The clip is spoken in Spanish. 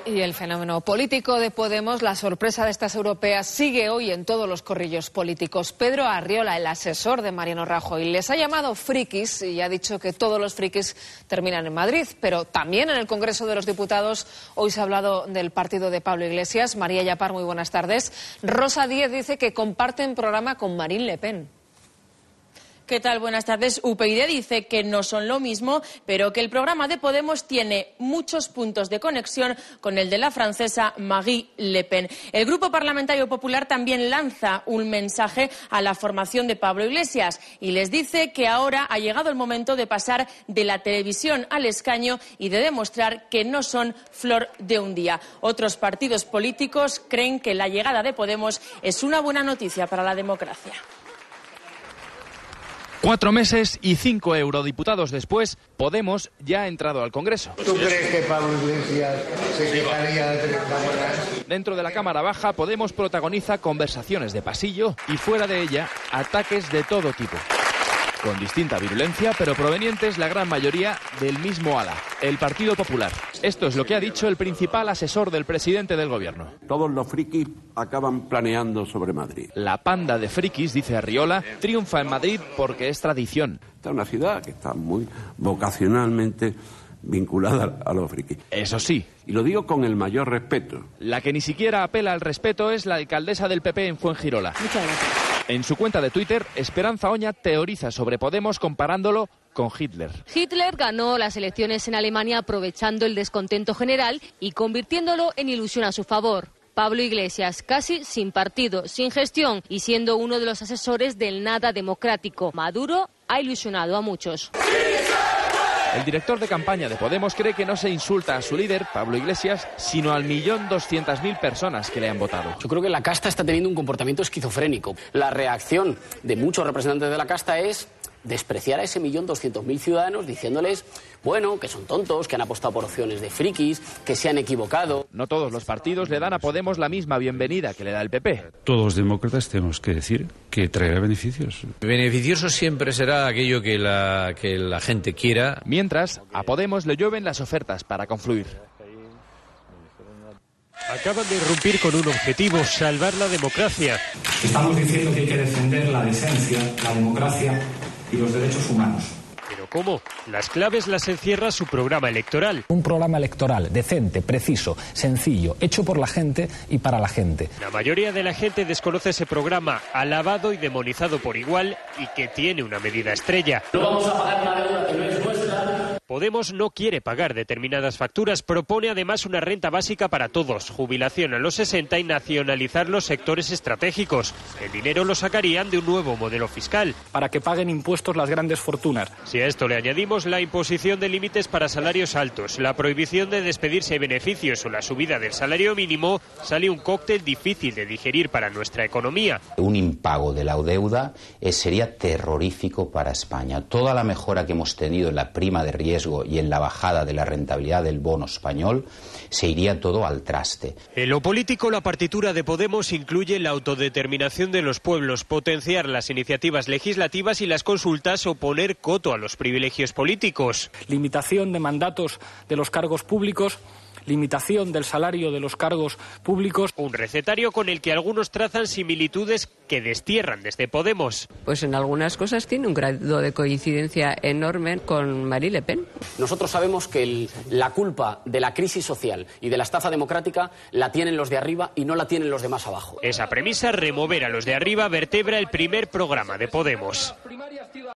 Y el fenómeno político de Podemos, la sorpresa de estas europeas, sigue hoy en todos los corrillos políticos. Pedro Arriola, el asesor de Mariano Rajoy, les ha llamado frikis y ha dicho que todos los frikis terminan en Madrid. Pero también en el Congreso de los Diputados hoy se ha hablado del partido de Pablo Iglesias. María Yapar, muy buenas tardes. Rosa Díez dice que comparten programa con Marine Le Pen. ¿Qué tal? Buenas tardes. UPyD dice que no son lo mismo, pero que el programa de Podemos tiene muchos puntos de conexión con el de la francesa Marine Le Pen. El Grupo Parlamentario Popular también lanza un mensaje a la formación de Pablo Iglesias y les dice que ahora ha llegado el momento de pasar de la televisión al escaño y de demostrar que no son flor de un día. Otros partidos políticos creen que la llegada de Podemos es una buena noticia para la democracia. 4 meses y 5 eurodiputados después, Podemos ya ha entrado al Congreso. ¿Tú crees que Pablo Iglesias se quejaría de tener cámaras? Dentro de la Cámara Baja, Podemos protagoniza conversaciones de pasillo y fuera de ella, ataques de todo tipo. Con distinta virulencia, pero provenientes la gran mayoría del mismo ala, el Partido Popular. Esto es lo que ha dicho el principal asesor del presidente del gobierno. Todos los frikis acaban planeando sobre Madrid. La panda de frikis, dice Arriola, triunfa en Madrid porque es tradición. Esta es una ciudad que está muy vocacionalmente vinculada a los frikis. Eso sí. Y lo digo con el mayor respeto. La que ni siquiera apela al respeto es la alcaldesa del PP en Fuengirola. Muchas gracias. En su cuenta de Twitter, Esperanza Oña teoriza sobre Podemos comparándolo con Hitler. Hitler ganó las elecciones en Alemania aprovechando el descontento general y convirtiéndolo en ilusión a su favor. Pablo Iglesias, casi sin partido, sin gestión y siendo uno de los asesores del nada democrático. Maduro ha ilusionado a muchos. El director de campaña de Podemos cree que no se insulta a su líder, Pablo Iglesias, sino al 1.200.000 personas que le han votado. Yo creo que la casta está teniendo un comportamiento esquizofrénico. La reacción de muchos representantes de la casta es despreciar a ese 1.200.000 ciudadanos diciéndoles, bueno, que son tontos, que han apostado por opciones de frikis, que se han equivocado. No todos los partidos le dan a Podemos la misma bienvenida que le da el PP. Todos los demócratas tenemos que decir que traerá beneficios. Beneficioso siempre será aquello que la gente quiera. Mientras, a Podemos le llueven las ofertas para confluir. Acaban de irrumpir con un objetivo, salvar la democracia. Estamos diciendo que hay que defender la decencia, la democracia y los derechos humanos. ¿Pero cómo? Las claves las encierra su programa electoral. Un programa electoral decente, preciso, sencillo, hecho por la gente y para la gente. La mayoría de la gente desconoce ese programa, alabado y demonizado por igual, y que tiene una medida estrella. No vamos a pagar una deuda que no es nuestra. Podemos no quiere pagar determinadas facturas, propone además una renta básica para todos, jubilación a los 60 y nacionalizar los sectores estratégicos. El dinero lo sacarían de un nuevo modelo fiscal. Para que paguen impuestos las grandes fortunas. Si a esto le añadimos la imposición de límites para salarios altos, la prohibición de despedirse beneficios o la subida del salario mínimo, sale un cóctel difícil de digerir para nuestra economía. Un impago de la deuda sería terrorífico para España. Toda la mejora que hemos tenido en la prima de riesgo y en la bajada de la rentabilidad del bono español, se iría todo al traste. En lo político, la partitura de Podemos incluye la autodeterminación de los pueblos, potenciar las iniciativas legislativas y las consultas o poner coto a los privilegios políticos. Limitación de mandatos de los cargos públicos, limitación del salario de los cargos públicos. Un recetario con el que algunos trazan similitudes que destierran desde Podemos. Pues en algunas cosas tiene un grado de coincidencia enorme con Marine Le Pen. Nosotros sabemos que la culpa de la crisis social y de la estafa democrática la tienen los de arriba y no la tienen los de más abajo. Esa premisa, remover a los de arriba, vertebra el primer programa de Podemos.